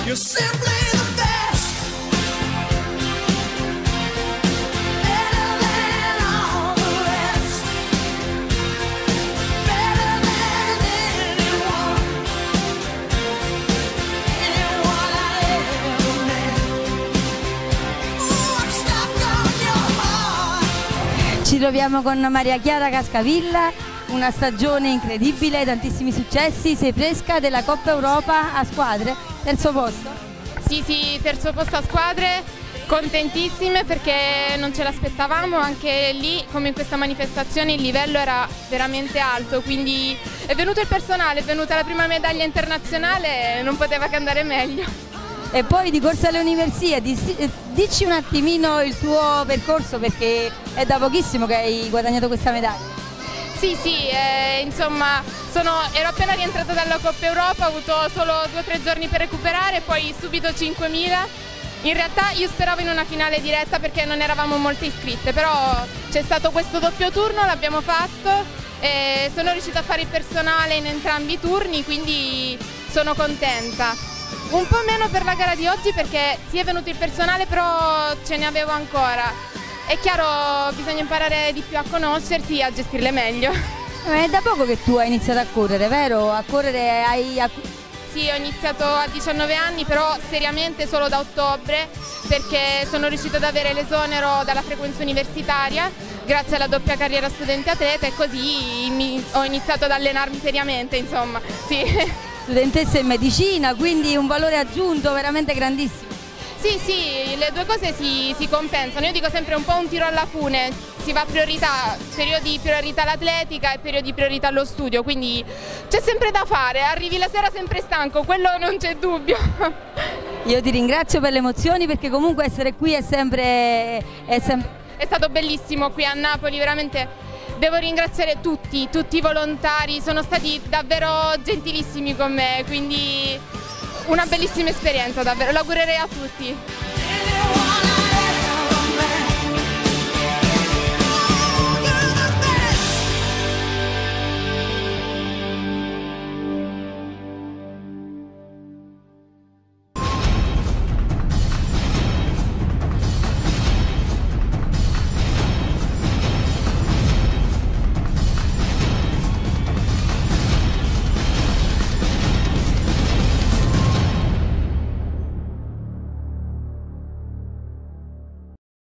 You're simply the best. Better than all the rest. Better than anyone. Anyone I ever met. Ooh, I'm stuck on your heart. Ci troviamo con Maria Chiara Cascavilla, una stagione incredibile, tantissimi successi, sei fresca della Coppa Europa a squadre, terzo posto? Sì, terzo posto a squadre, contentissime perché non ce l'aspettavamo, anche lì come in questa manifestazione il livello era veramente alto, quindi è venuto il personale, è venuta la prima medaglia internazionale, non poteva che andare meglio. E poi di corsa alle Universiadi, dici un attimino il tuo percorso perché è da pochissimo che hai guadagnato questa medaglia. Sì, insomma, ero appena rientrata dalla Coppa Europa, ho avuto solo 2 o 3 giorni per recuperare, poi subito 5.000. In realtà io speravo in una finale diretta perché non eravamo molte iscritte, però c'è stato questo doppio turno, l'abbiamo fatto e sono riuscita a fare il personale in entrambi i turni, quindi sono contenta. Un po' meno per la gara di oggi perché sì è venuto il personale, però ce ne avevo ancora. È chiaro, bisogna imparare di più a conoscersi e a gestirle meglio. È da poco che tu hai iniziato a correre, vero? A correre Sì, ho iniziato a 19 anni, però seriamente solo da ottobre, perché sono riuscita ad avere l'esonero dalla frequenza universitaria grazie alla doppia carriera studente atleta e così ho iniziato ad allenarmi seriamente, insomma, sì. Studentessa in medicina, quindi un valore aggiunto veramente grandissimo. Sì, le due cose si compensano, io dico sempre un po' un tiro alla fune, si va a priorità, periodi di priorità all'atletica e periodi di priorità allo studio, quindi c'è sempre da fare, arrivi la sera sempre stanco, quello non c'è dubbio. Io ti ringrazio per le emozioni perché comunque essere qui è stato bellissimo qui a Napoli, veramente devo ringraziare tutti i volontari, sono stati davvero gentilissimi con me, quindi una bellissima esperienza davvero, lo augurerei a tutti.